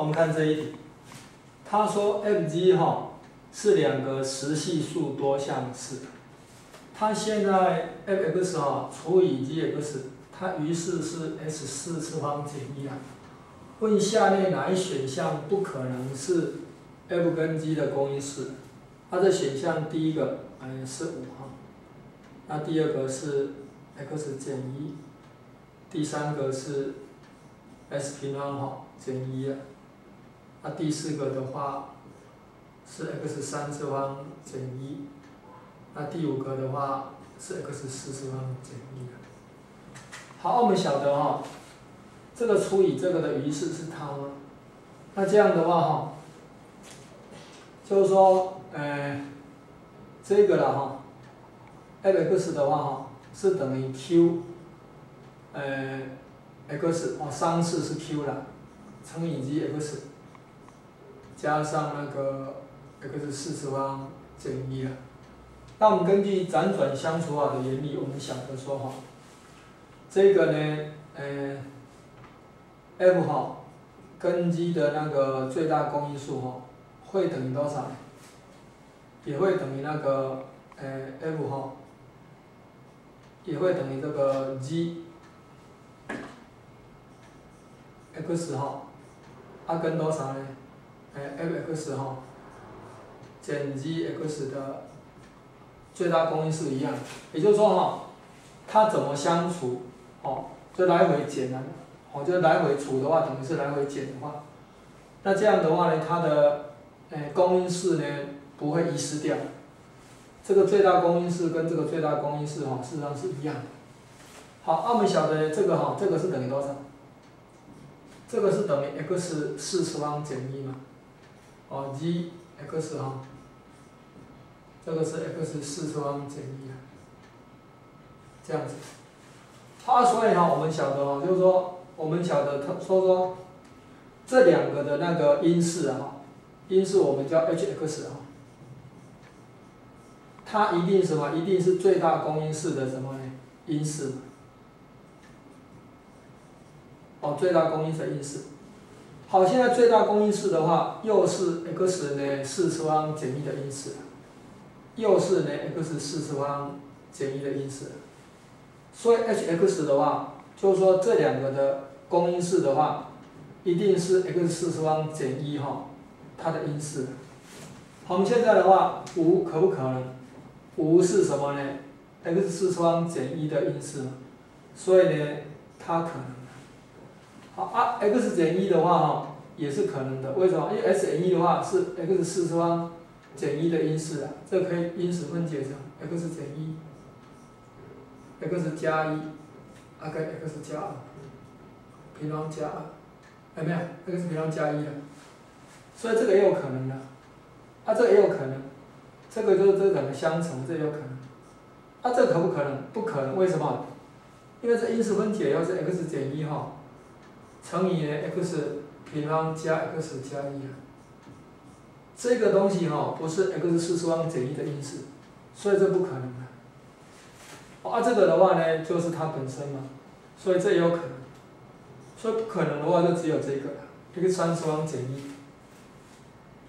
我们看这一题，他说 f(g) 是两个实系数多项式，他现在 f(x) 除以 g(x)， 它于是是 s4次方减1啊。问下列哪一选项不可能是 f 跟 g 的公因式？它的选项第一个是5那第二个是 x 减1，第三个是 s 平方减1那第四个的话是 x3次方减1，那第五个的话是 x4次方减1好，我们晓得这个除以这个的余式是它吗？那这样的话就是说，这个啦f(x) 的话是等于 q， x 商式是 q 啦，乘以 g(x) 加上那个 x4次方减1啦。那我们根据辗转相除法的原理，我们晓得说这个呢，f 跟 g 的那个最大公因数会等于多少？也会等于那个f 也会等于这个 g x 跟多少呢？f(x) 减 g(x) 的最大公因数一样，也就是说它怎么相除就来回减啊，就来回除的话等于是来回减的话，那这样的话呢，它的公因式呢不会遗失掉。这个最大公因式跟这个最大公因式事实上是一样的。好，我们晓得这个这个是等于多少？这个是等于 x4次方减1嘛，g x 这个是 x4次方减1这样子。所以我们晓得就是说，我们晓得说这两个的那个因式因式我们叫 h(x) 它一定什么？一定是最大公因式的什么呢？因式。最大公因式的因式。好，现在最大公因式的话，又是 x 呢4次方减1的因式，又是呢 x4次方减1的因式。所以 h(x) 的话，就是说这两个的公因式的话，一定是 x4次方减1它的因式。好，我们现在的话，5可不可能？5是什么呢 ？x4次方减1的因式，所以呢，它可能。好x减1的话也是可能的，为什么？因为 s 减1的话是 x4次方减1的因式这可以因此分解成 x 减1，x 加1，跟 x 加2，平方加2，没有 x 平方加1所以这个也有可能的，这个也有可能，这个就是这两个相乘，这也有可能，这可不可能？不可能，为什么？因为这因式分解要是 x 减1乘以呢 x 平方加 x 加1这个东西不是 x4次方减1的因式，所以这不可能的。这个的话呢，就是它本身嘛，所以这也有可能。所以不可能的话，就只有这个了，x3次方减1。